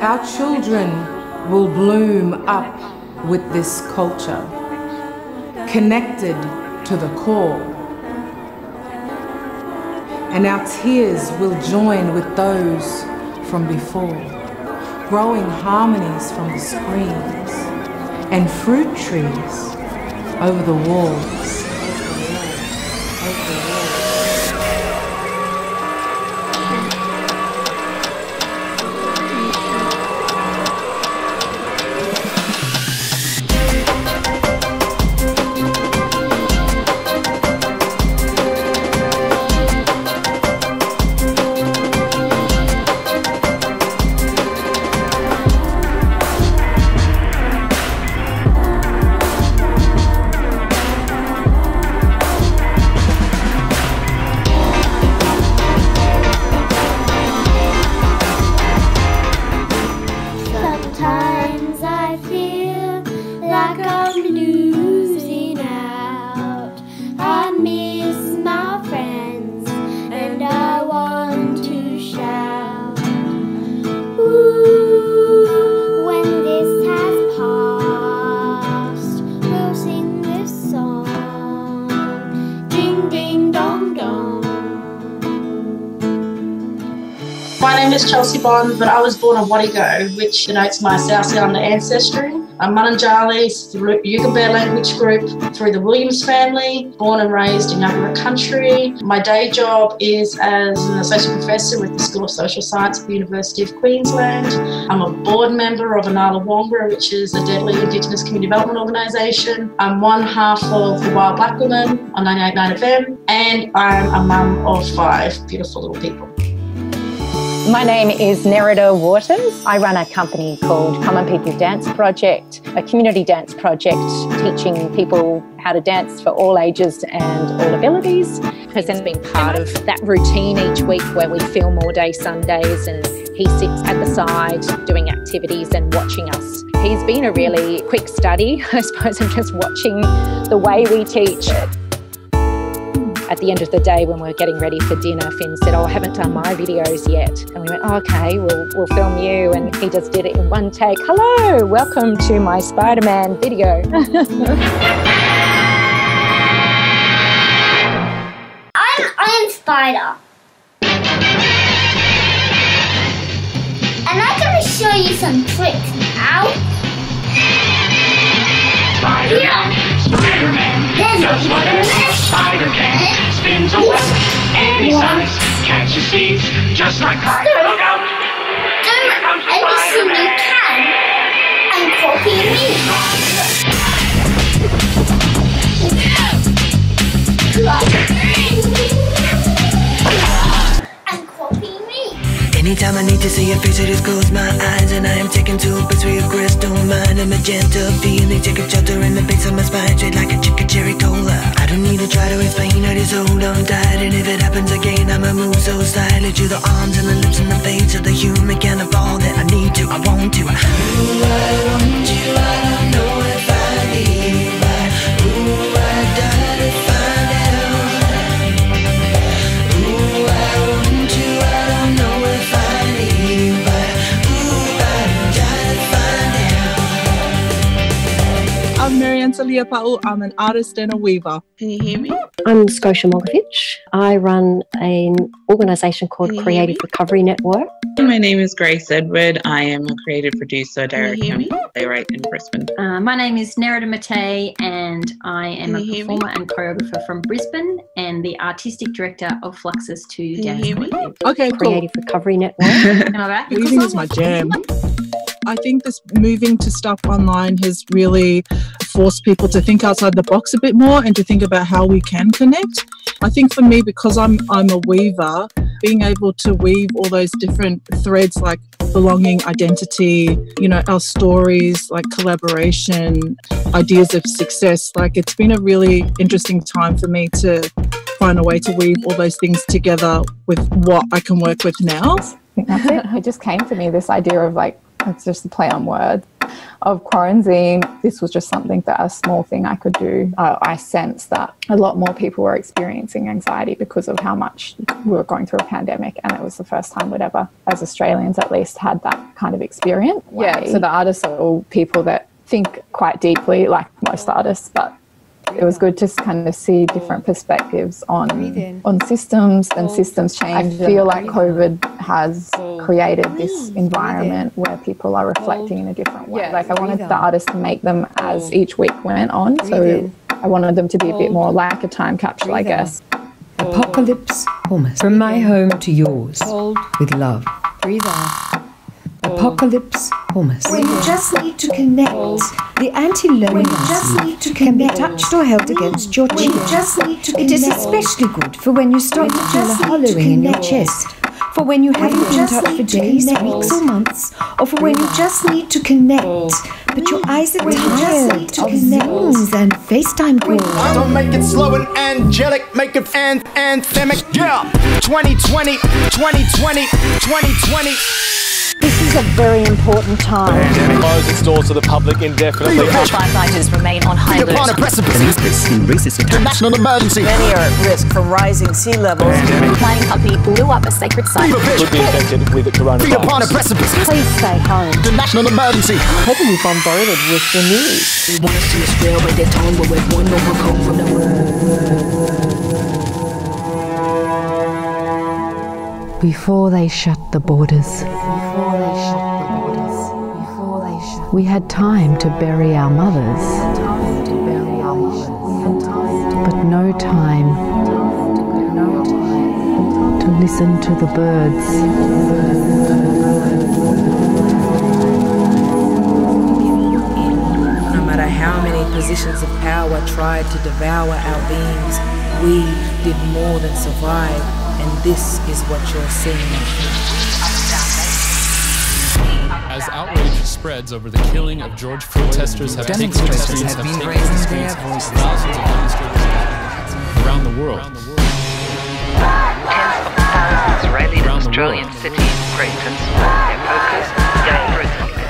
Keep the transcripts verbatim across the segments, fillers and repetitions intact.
Our children will bloom up with this culture, connected to the core. And our tears will join with those from before, growing harmonies from the screens and fruit trees over the walls. My name is Chelsea Bond, but I was born on Wadigo, which denotes my South Islander ancestry. I'm Mununjali through Yuggabeh language group through the Williams family, born and raised in Yuggera country. My day job is as an associate professor with the School of Social Science at the University of Queensland. I'm a board member of Anala Wongra, which is a deadly Indigenous community development organisation. I'm one half of the Wild Black Women on ninety-eight point nine F M, and I'm a mum of five beautiful little people. My name is Nerida Waters. I run a company called Common People Dance Project, a community dance project teaching people how to dance for all ages and all abilities. Has been part of that routine each week where we film all day Sundays and he sits at the side doing activities and watching us. He's been a really quick study, I suppose, of just watching the way we teach. At the end of the day, when we were getting ready for dinner, Finn said, oh, I haven't done my videos yet. And we went, oh, okay, we'll, we'll film you. And he just did it in one take. Hello, welcome to my Spider-Man video. I'm I'm Spider. And I'm going to show you some tricks now. Spider-Man, Spider-Man, does whatever Spider can. Spins a web, and he sucks, catches seeds, just like Spider. Look out! Do everything you can and copy me. And copy me. Anytime I need to see your face, I just close my eyes and I am taken to a place where your crystal mind and magenta feeling take a shelter in the base of my spine, straight like a chicken cherry cola. I don't need to try to explain, I just hold on tight, and if it happens again, I'ma move so slightly to the arms and the lips and the face of the human kind of all that I need to, I want to. Ooh, I want you, I don't know if I need you, but ooh, I die to find out. Ooh, I want you, I don't know if I need you, but ooh, I die to find out. I'm Marianne Saliapa'u. I'm an artist and a weaver. Can you hear me? I'm Scotia Mogovich. I run an organisation called Creative Recovery Network. My name is Grace Edward. I am a creative producer, director, and playwright in Brisbane. Uh, my name is Nerida Matei, and I am a performer and choreographer from Brisbane and the artistic director of Fluxus two Dance Collective. Okay, cool. Creative Recovery Network. Am I back? Weaving is my jam. I think this moving to stuff online has really forced people to think outside the box a bit more and to think about how we can connect. I think for me, because I'm I'm a weaver, being able to weave all those different threads like belonging, identity, you know, our stories, like collaboration, ideas of success, like it's been a really interesting time for me to find a way to weave all those things together with what I can work with now. I think that's it. It just came to me, this idea of like, it's just a play on words. of quarantine, this was just something that a small thing I could do. Uh, I sensed that a lot more people were experiencing anxiety because of how much we were going through a pandemic, and it was the first time we'd ever, as Australians at least, had that kind of experience. Yeah, so the artists are all people that think quite deeply, like most artists, but it was good to kind of see different perspectives on on systems and systems change. I feel like COVID has created this environment where people are reflecting in a different way. Like I wanted the artists to make them as each week went on, so I wanted them to be a bit more like a time capsule, I guess. Apocalypse Hummus. From my home to yours, with love. Breathe out. Apocalypse Hummus. When you just need to connect. The anti-loneliness just need to can be connect. touched or held against your When cheek. you just need to It is connect. especially good for when you start to feel a hollowing in your chest, for when you haven't you been just touched for need to days, connect. weeks or months, or for when you just need to connect. but your eyes are When you just tired need to of connect. Zooms and FaceTime calls. Don't make it slow and angelic, make it an anthemic. Yeah, twenty twenty, twenty twenty, twenty twenty. This is a very important time. Close its doors to the public indefinitely. Firefighters remain on high Upon a alert. precipice. Racist attack. National emergency. Many are at risk from rising sea levels. A mining company blew up a sacred site. Could be infected with the Feet upon a coronavirus. precipice. Please stay home. The national emergency. Heavily bombarded with the news. They want us to Israel, but their tongue will with one over come from the Before they shut the borders, before they shut the borders, before they shut, we had time to bury our mothers, time to bury our mothers, but no time, no time to listen to the birds. No matter how many positions of power tried to devour our beings, we did more than survive. And this is what you're seeing. As outrage spreads over the killing of George Floyd, protesters have taken to the streets, have taken to the streets, thousands of demonstrators around the world. Tens of thousands rallied in Australian cities, Greatons, their focus, day through day.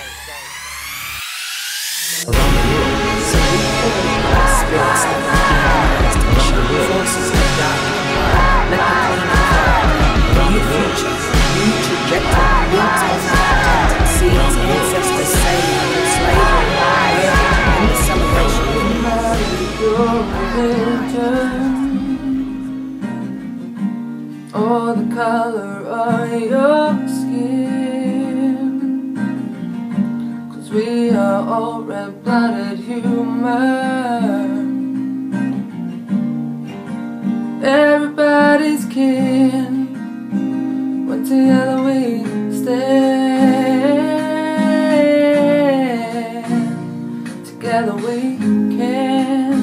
Around the world. So we call our spirits that humanized forces of darkness. Let the clean up new futures, new trajectory, built of protected seeds, ancestors saved from slavery, murder, and the celebration of or the color of your skin, 'cause we are all red-blooded human. Everybody's kin, when together we stand, together we can.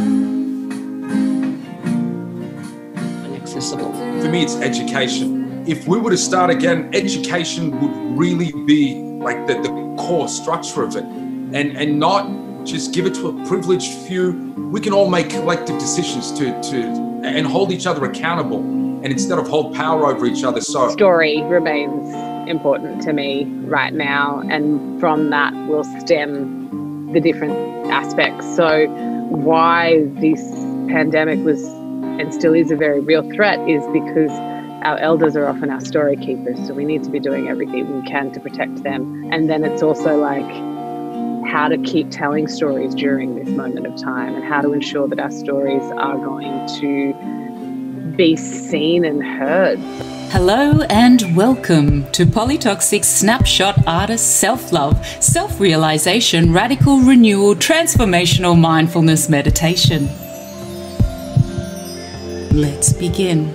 Inaccessible. For me, it's education. If we were to start again, education would really be like the, the core structure of it, and and not just give it to a privileged few. We can all make collective decisions to to. and hold each other accountable, and instead of hold power over each other. So story remains important to me right now, and from that will stem the different aspects. So why this pandemic was and still is a very real threat is because our elders are often our story keepers, so we need to be doing everything we can to protect them. And then it's also like how to keep telling stories during this moment of time, and how to ensure that our stories are going to be seen and heard. Hello and welcome to Polytoxic Snapshot Artist Self-Love, Self-Realization, Radical Renewal, Transformational Mindfulness Meditation. Let's begin.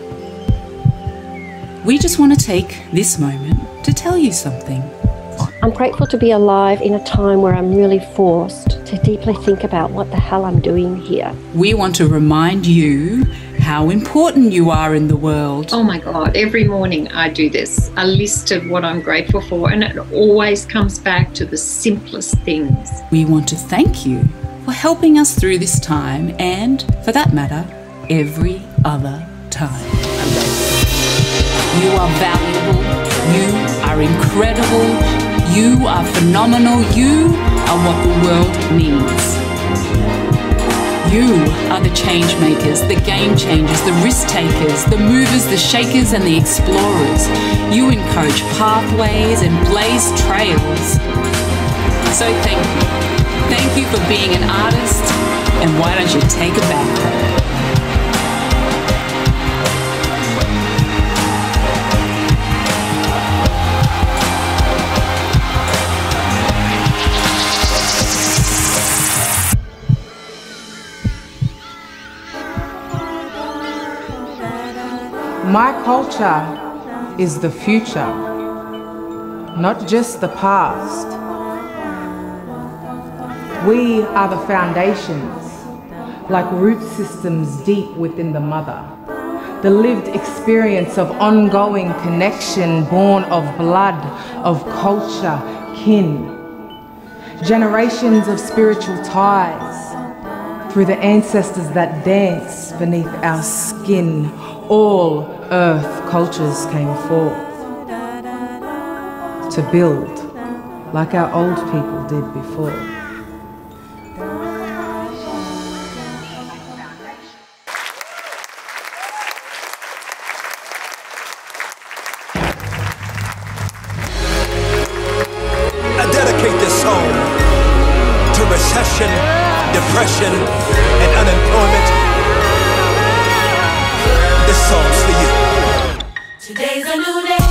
We just want to take this moment to tell you something. I'm grateful to be alive in a time where I'm really forced to deeply think about what the hell I'm doing here. We want to remind you how important you are in the world. Oh my God, every morning I do this, a list of what I'm grateful for, and it always comes back to the simplest things. We want to thank you for helping us through this time, and, for that matter, every other time. You are valuable, you are incredible, you are phenomenal, you are what the world needs. You are the change makers, the game changers, the risk takers, the movers, the shakers, and the explorers. You encourage pathways and blaze trails. So thank you. Thank you for being an artist, and why don't you take a backpack? My culture is the future, not just the past. We are the foundations, like root systems deep within the mother. The lived experience of ongoing connection born of blood, of culture, kin. Generations of spiritual ties through the ancestors that dance beneath our skin. All earth cultures came forth to build like our old people did before. I dedicate this song to recession, depression, and unemployment. This song's for you. Today's a new day,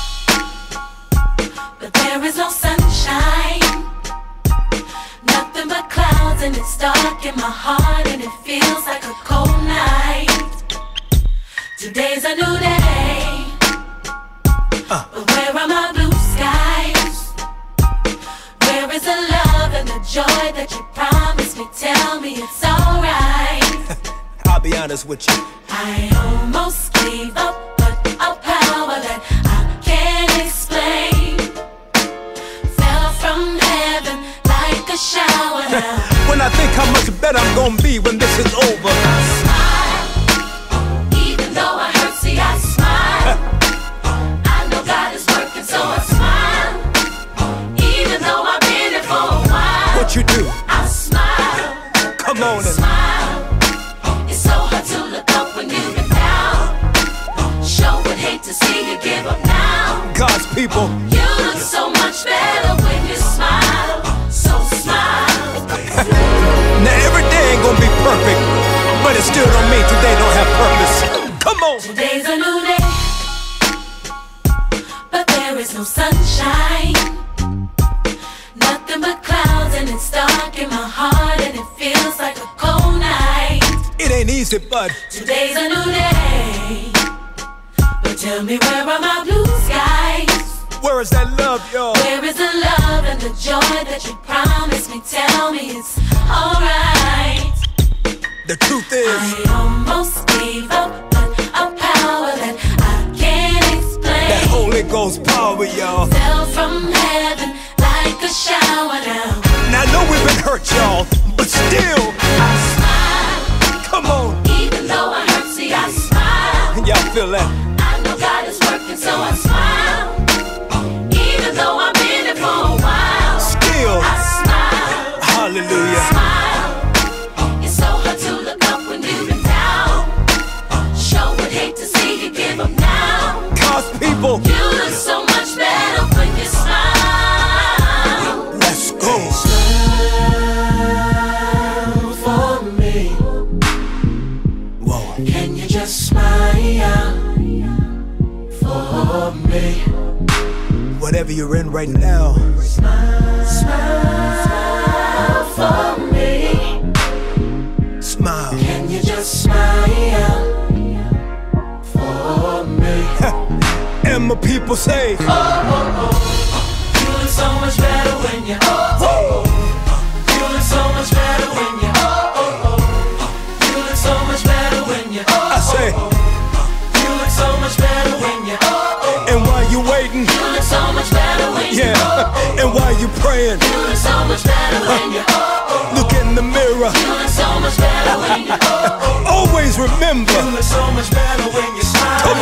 but there is no sunshine. Nothing but clouds, and it's dark in my heart, and it feels like a cold night. Today's a new day, uh. but where are my blue skies? Where is the love and the joy that you promised me? Tell me it's alright. I'll be honest with you. I almost gave up, but a power that I can't explain fell from heaven like a shower now. When I think how much better I'm gonna be when this is over, I smile, even though I hurt, see I smile. I know God is working, so I smile, even though I've been here for a while. What you do? I smile. Come on and smile. It's so hard to look up when you've been down. Sure would hate to see you give up now. God's people, you look so much better when you smile. So smile. Now every day ain't gonna be perfect, but it still don't mean today don't have purpose. Come on. Today's a new day, but there is no sunshine. Nothing but clouds, and it's dark in my heart, and it feels like a cold night. It ain't easy, but today's a new day. But tell me, where are my blue skies? Where is that love, y'all? Where is the love and the joy that you promised me? Tell me it's alright. The truth is, I almost gave up, but a power that I can't explain. That Holy Ghost power, y'all, fell from heaven like a shower now. Now I know we've been hurt, y'all, but still I smile. Come on. Even though I hurt, see I smile. Y'all feel that? I know God is working, so I smile. Even though I've been here for a while, still I smile. Hallelujah. Smile. It's so hard to look up when you've been down. Sure would hate to see you give up now. God's people, you look so much better when you smile. Let's go. Smile for me. Whoa. Can you just smile for me? Whatever you're in right now, smile, smile for me. Smile. Can you just smile for me? And my people say, oh, oh, oh. You look so much better when you oh, oh, oh. You look so much better when you oh, oh, oh. You look so much better when you oh, I say, oh, oh. You look so much better when you oh, oh, oh. And while you waiting, you look so much better when yeah. you oh, oh, And while you praying, you look so much better when you oh, oh. Look in the mirror, you look so much better when you oh, oh. Always remember, you look so much better when you smile. Come